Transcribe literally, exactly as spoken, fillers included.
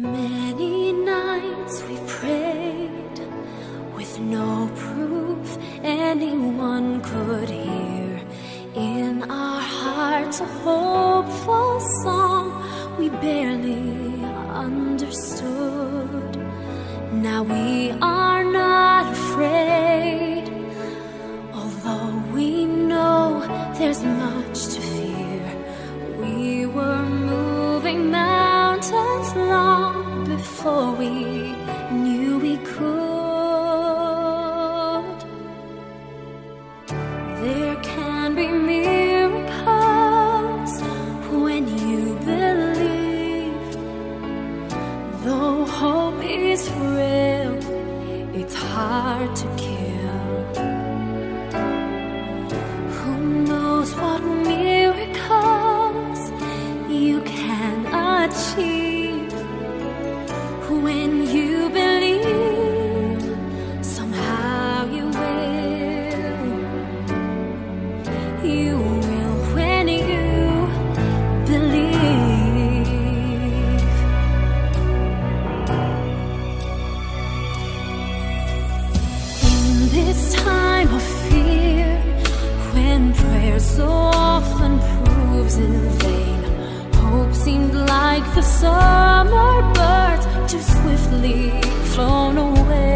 Many nights we prayed with no proof anyone could hear. In our hearts a hopeful song we barely understood. Now we are not afraid, although we know there's much to fear. We were moving mountains long before we knew we could. There can be miracles when you believe. Though hope is frail, it's hard to kill. Who knows what miracles you can achieve when you believe. Somehow you will. You will when you believe. In this time of fear, when prayer so often proves in vain, hope seemed like the summer birds too swiftly flown away.